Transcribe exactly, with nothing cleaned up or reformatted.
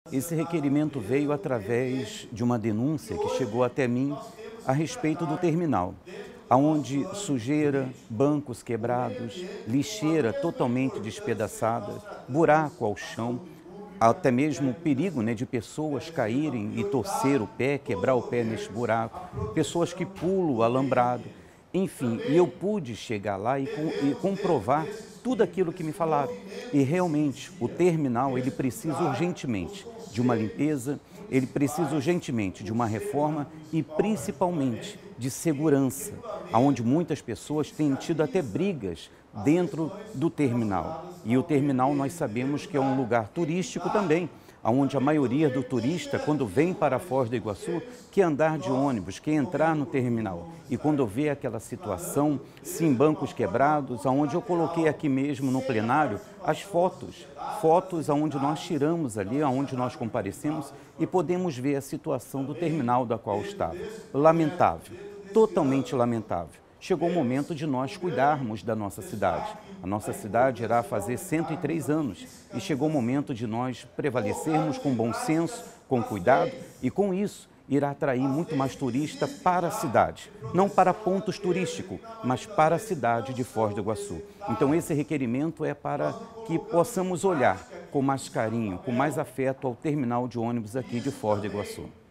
Esse requerimento veio através de uma denúncia que chegou até mim a respeito do terminal, onde sujeira, bancos quebrados, lixeira totalmente despedaçada, buraco ao chão, até mesmo o perigo, né, de pessoas caírem e torcer o pé, quebrar o pé nesse buraco, pessoas que pulam o alambrado, enfim, e eu pude chegar lá e, com, e comprovar tudo aquilo que me falaram. E realmente o terminal ele precisa urgentemente de uma limpeza, ele precisa urgentemente de uma reforma e principalmente de segurança, onde muitas pessoas têm tido até brigas dentro do terminal. E o terminal nós sabemos que é um lugar turístico também, onde a maioria do turista, quando vem para Foz do Iguaçu, quer andar de ônibus, quer entrar no terminal. E quando vê aquela situação, sim, bancos quebrados, onde eu coloquei aqui mesmo no plenário as fotos, fotos onde nós tiramos ali, onde nós comparecemos e podemos ver a situação do terminal da qual estava. Lamentável, totalmente lamentável. Chegou o momento de nós cuidarmos da nossa cidade. A nossa cidade irá fazer cento e três anos e chegou o momento de nós prevalecermos com bom senso, com cuidado e com isso irá atrair muito mais turista para a cidade. Não para pontos turísticos, mas para a cidade de Foz do Iguaçu. Então esse requerimento é para que possamos olhar com mais carinho, com mais afeto ao terminal de ônibus aqui de Foz do Iguaçu.